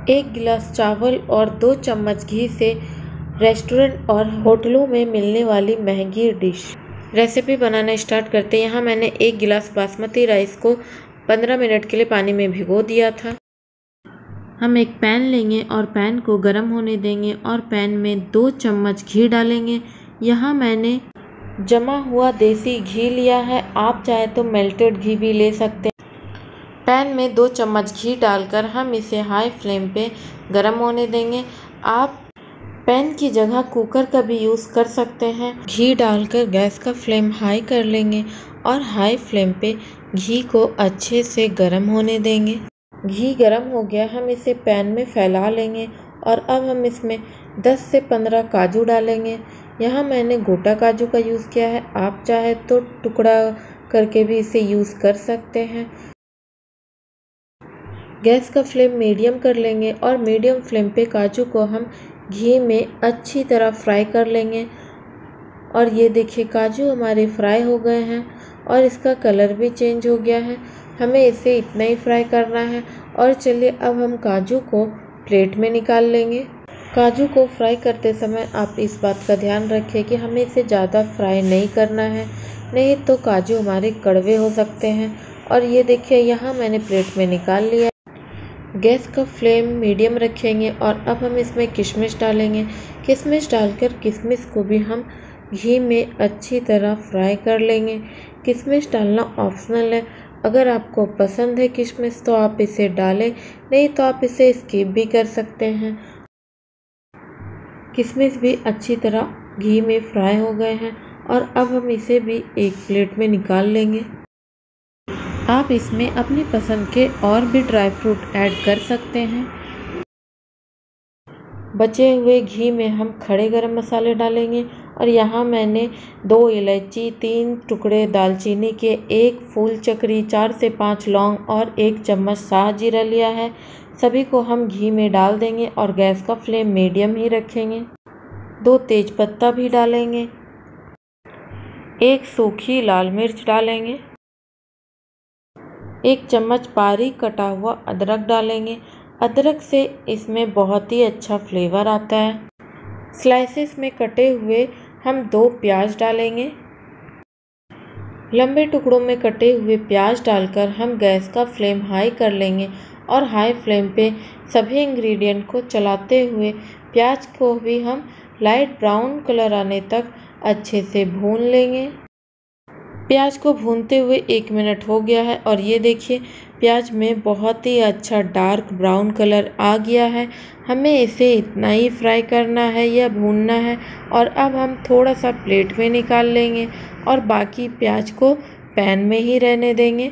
1 गिलास चावल और 2 चम्मच घी से रेस्टोरेंट और होटलों में मिलने वाली महंगी डिश। रेसिपी बनाना स्टार्ट करते हैं। यहाँ मैंने 1 गिलास बासमती राइस को 15 मिनट के लिए पानी में भिगो दिया था। हम एक पैन लेंगे और पैन को गर्म होने देंगे और पैन में 2 चम्मच घी डालेंगे। यहाँ मैंने जमा हुआ देसी घी लिया है, आप चाहे तो मेल्टेड घी भी ले सकते हैं। पैन में 2 चम्मच घी डालकर हम इसे हाई फ्लेम पे गर्म होने देंगे। आप पैन की जगह कुकर का भी यूज़ कर सकते हैं। घी डालकर गैस का फ्लेम हाई कर लेंगे और हाई फ्लेम पे घी को अच्छे से गर्म होने देंगे। घी गर्म हो गया, हम इसे पैन में फैला लेंगे और अब हम इसमें 10 से 15 काजू डालेंगे। यहाँ मैंने गोटा काजू का यूज़ किया है, आप चाहे तो टुकड़ा करके भी इसे यूज़ कर सकते हैं। गैस का फ्लेम मीडियम कर लेंगे और मीडियम फ्लेम पे काजू को हम घी में अच्छी तरह फ्राई कर लेंगे। और ये देखिए काजू हमारे फ्राई हो गए हैं और इसका कलर भी चेंज हो गया है। हमें इसे इतना ही फ्राई करना है। और चलिए अब हम काजू को प्लेट में निकाल लेंगे। काजू को फ्राई करते समय आप इस बात का ध्यान रखें कि हमें इसे ज़्यादा फ्राई नहीं करना है, नहीं तो काजू हमारे कड़वे हो सकते हैं। और ये देखिए यहाँ मैंने प्लेट में निकाल लिया। गैस का फ्लेम मीडियम रखेंगे और अब हम इसमें किशमिश डालेंगे। किशमिश डालकर किशमिश को भी हम घी में अच्छी तरह फ्राई कर लेंगे। किशमिश डालना ऑप्शनल है, अगर आपको पसंद है किशमिश तो आप इसे डालें, नहीं तो आप इसे स्किप भी कर सकते हैं। किशमिश भी अच्छी तरह घी में फ्राई हो गए हैं और अब हम इसे भी एक प्लेट में निकाल लेंगे। आप इसमें अपनी पसंद के और भी ड्राई फ्रूट ऐड कर सकते हैं। बचे हुए घी में हम खड़े गरम मसाले डालेंगे और यहाँ मैंने 2 इलायची, 3 टुकड़े दालचीनी के, 1 फूल चक्री, 4 से 5 लौंग और 1 चम्मच साह जीरा लिया है। सभी को हम घी में डाल देंगे और गैस का फ्लेम मीडियम ही रखेंगे। 2 तेजपत्ता भी डालेंगे। 1 सूखी लाल मिर्च डालेंगे। 1 चम्मच बारीक कटा हुआ अदरक डालेंगे। अदरक से इसमें बहुत ही अच्छा फ्लेवर आता है। स्लाइसेस में कटे हुए हम 2 प्याज डालेंगे। लंबे टुकड़ों में कटे हुए प्याज डालकर हम गैस का फ्लेम हाई कर लेंगे और हाई फ्लेम पे सभी इंग्रेडिएंट को चलाते हुए प्याज को भी हम लाइट ब्राउन कलर आने तक अच्छे से भून लेंगे। प्याज को भूनते हुए 1 मिनट हो गया है और ये देखिए प्याज में बहुत ही अच्छा डार्क ब्राउन कलर आ गया है। हमें इसे इतना ही फ्राई करना है या भूनना है। और अब हम थोड़ा सा प्लेट में निकाल लेंगे और बाकी प्याज को पैन में ही रहने देंगे।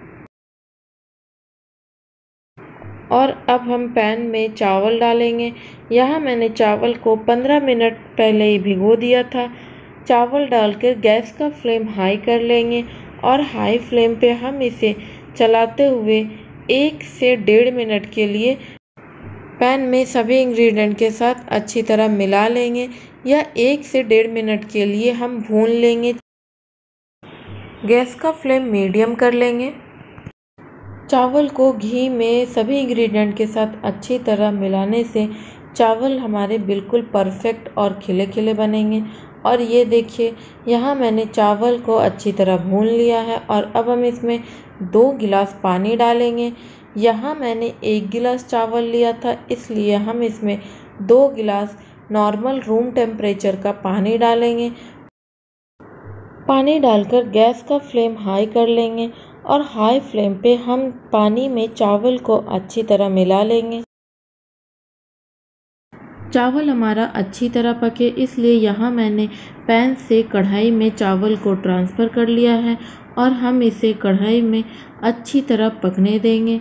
और अब हम पैन में चावल डालेंगे। यहाँ मैंने चावल को 15 मिनट पहले ही भिगो दिया था। चावल डालकर गैस का फ्लेम हाई कर लेंगे और हाई फ्लेम पे हम इसे चलाते हुए 1 से 1.5 मिनट के लिए पैन में सभी इंग्रेडिएंट के साथ अच्छी तरह मिला लेंगे या 1 से 1.5 मिनट के लिए हम भून लेंगे। गैस का फ्लेम मीडियम कर लेंगे। चावल को घी में सभी इंग्रेडिएंट के साथ अच्छी तरह मिलाने से चावल हमारे बिल्कुल परफेक्ट और खिले खिले बनेंगे। और ये देखिए यहाँ मैंने चावल को अच्छी तरह भून लिया है और अब हम इसमें 2 गिलास पानी डालेंगे। यहाँ मैंने 1 गिलास चावल लिया था, इसलिए हम इसमें 2 गिलास नॉर्मल रूम टेम्परेचर का पानी डालेंगे। पानी डालकर गैस का फ्लेम हाई कर लेंगे और हाई फ्लेम पे हम पानी में चावल को अच्छी तरह मिला लेंगे। चावल हमारा अच्छी तरह पके, इसलिए यहाँ मैंने पैन से कढ़ाई में चावल को ट्रांसफ़र कर लिया है और हम इसे कढ़ाई में अच्छी तरह पकने देंगे।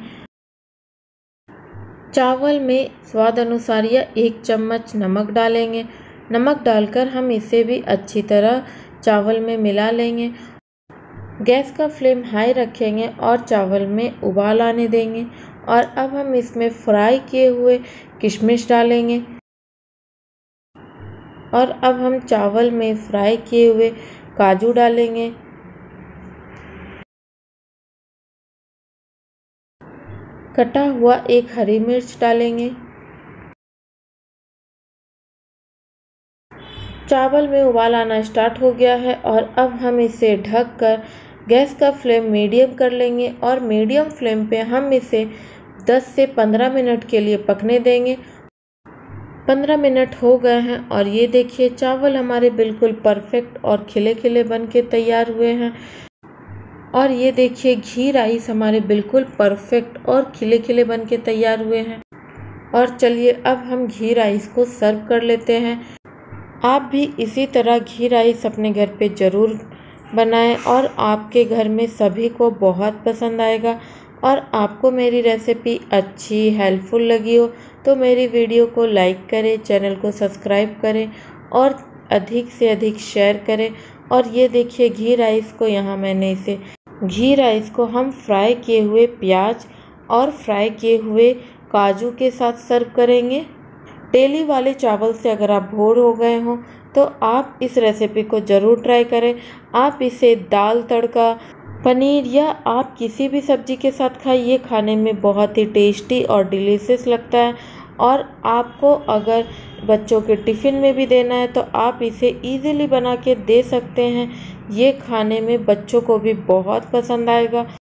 चावल में स्वाद अनुसार या 1 चम्मच नमक डालेंगे। नमक डालकर हम इसे भी अच्छी तरह चावल में मिला लेंगे। गैस का फ्लेम हाई रखेंगे और चावल में उबाल आने देंगे। और अब हम इसमें फ्राई किए हुए किशमिश डालेंगे और अब हम चावल में फ्राई किए हुए काजू डालेंगे। कटा हुआ एक हरी मिर्च डालेंगे। चावल में उबाल आना स्टार्ट हो गया है और अब हम इसे ढककर गैस का फ्लेम मीडियम कर लेंगे और मीडियम फ्लेम पे हम इसे 10 से 15 मिनट के लिए पकने देंगे। 15 मिनट हो गए हैं और ये देखिए चावल हमारे बिल्कुल परफेक्ट और खिले खिले बन के तैयार हुए हैं। और ये देखिए घी राइस हमारे बिल्कुल परफेक्ट और खिले खिले बन के तैयार हुए हैं। और चलिए अब हम घी राइस को सर्व कर लेते हैं। आप भी इसी तरह घी राइस अपने घर पे ज़रूर बनाएं और आपके घर में सभी को बहुत पसंद आएगा। और आपको मेरी रेसिपी अच्छी हेल्पफुल लगी हो तो मेरी वीडियो को लाइक करें, चैनल को सब्सक्राइब करें और अधिक से अधिक शेयर करें। और ये देखिए घी राइस को यहाँ मैंने इसे घी राइस को हम फ्राई किए हुए प्याज और फ्राई किए हुए काजू के साथ सर्व करेंगे। डेली वाले चावल से अगर आप बोर हो गए हों तो आप इस रेसिपी को ज़रूर ट्राई करें। आप इसे दाल तड़का, पनीर या आप किसी भी सब्ज़ी के साथ खाइए, खाने में बहुत ही टेस्टी और डिलीशियस लगता है। और आपको अगर बच्चों के टिफ़िन में भी देना है तो आप इसे इजीली बना के दे सकते हैं। ये खाने में बच्चों को भी बहुत पसंद आएगा।